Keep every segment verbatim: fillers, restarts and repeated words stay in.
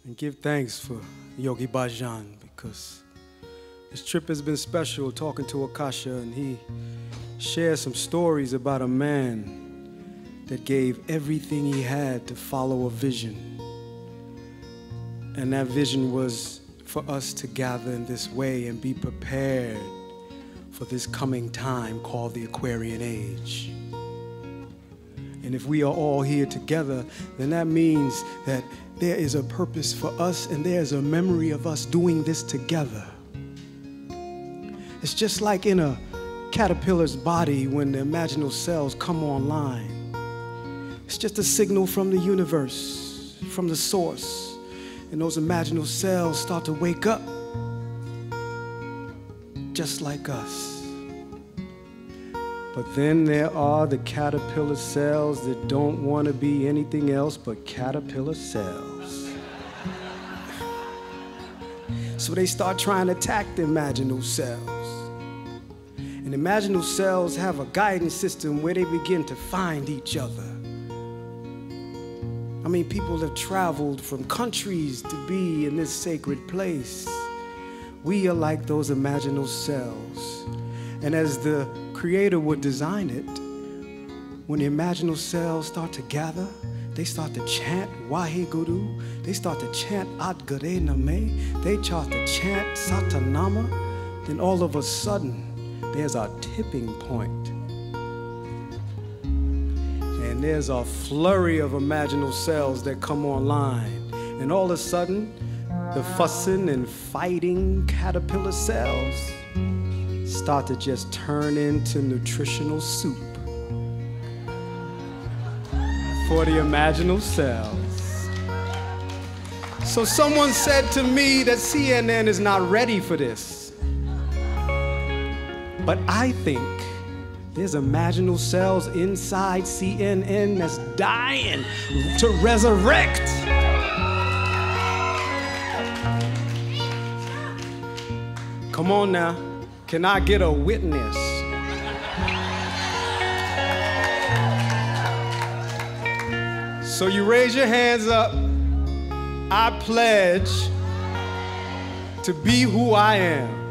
and give thanks for Yogi Bhajan, because this trip has been special, talking to Akasha, and he shared some stories about a man that gave everything he had to follow a vision. And that vision was for us to gather in this way and be prepared for this coming time called the Aquarian Age. And if we are all here together, then that means that there is a purpose for us and there's a memory of us doing this together. It's just like in a caterpillar's body when the imaginal cells come online. It's just a signal from the universe, from the source. And those imaginal cells start to wake up, just like us. But then there are the caterpillar cells that don't want to be anything else but caterpillar cells. So they start trying to attack the imaginal cells. And imaginal cells have a guidance system where they begin to find each other. I mean, people have traveled from countries to be in this sacred place. We are like those imaginal cells. And as the Creator would design it, when the imaginal cells start to gather, they start to chant Waheguru, they start to chant Adgare Name, they start to chant Satanama, then all of a sudden, there's a tipping point. And there's a flurry of imaginal cells that come online. And all of a sudden, the fussing and fighting caterpillar cells start to just turn into nutritional soup for the imaginal cells. So someone said to me that C N N is not ready for this. But I think there's imaginal cells inside C N N that's dying to resurrect. Come on now. Can I get a witness? So you raise your hands up. I pledge to be who I am.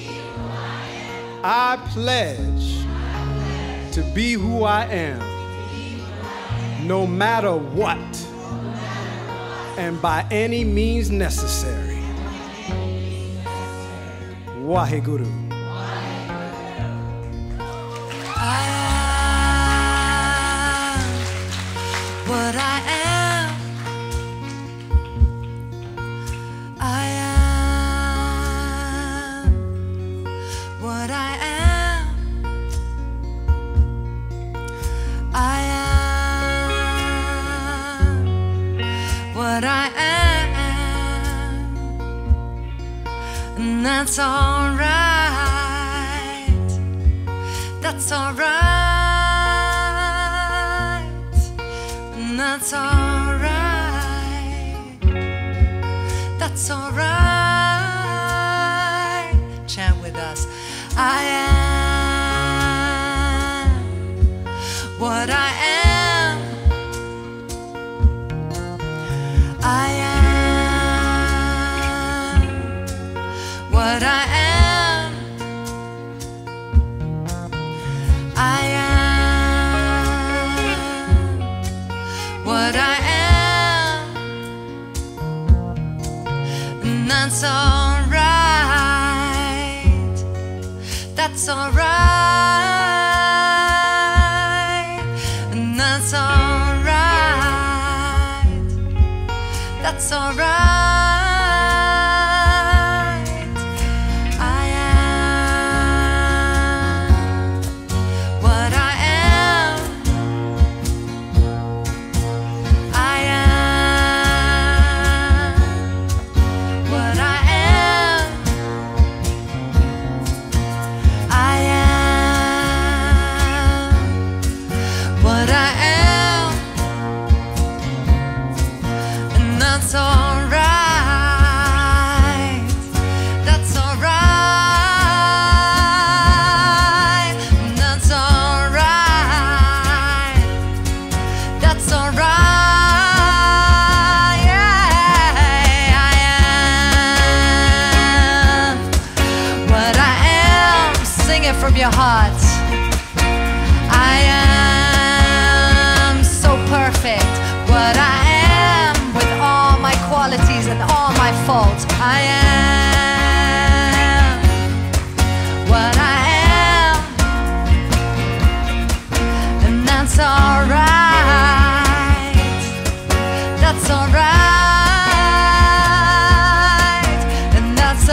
I pledge to be who I am, no matter what, and by any means necessary. Waheguru. What I am, I am what I am, I am what I am, and that's all right, that's all right. That's all right, that's all right. Chant with us. I am what I am, I am what I am, I am what I am, and that's all right, that's all right, and that's all right, that's all right. I am what I am, I am what I am, I am what I am, and that's all right, that's all right, and that's all right, that's all right, yeah. from your heart. I am so perfect, what I am, with all my qualities and all my faults. I am what I am, and that's alright. That's alright, and that's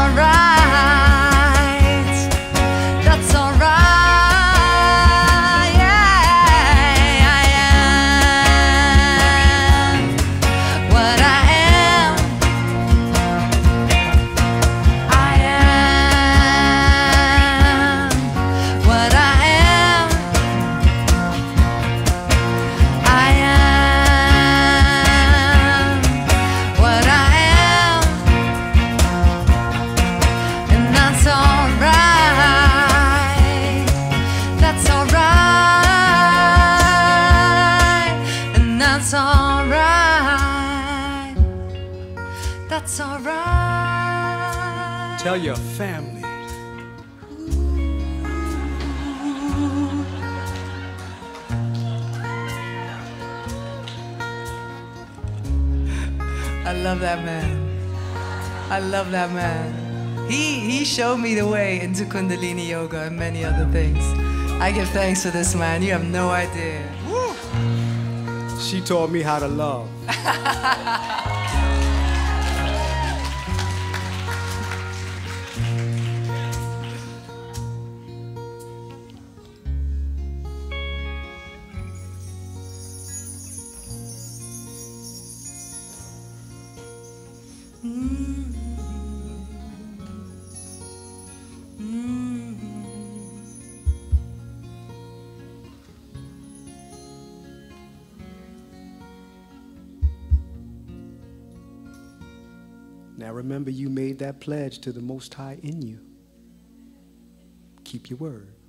alright. That's alright. Yeah, I am what I am. I am what I am. I am what I am, and that's alright. That's alright, and that's alright. That's alright. Tell your family. I love that man. I love that man. He he showed me the way into Kundalini yoga and many other things. I give thanks for this man. You have no idea. She taught me how to love. Now remember, you made that pledge to the Most High in you. Keep your word.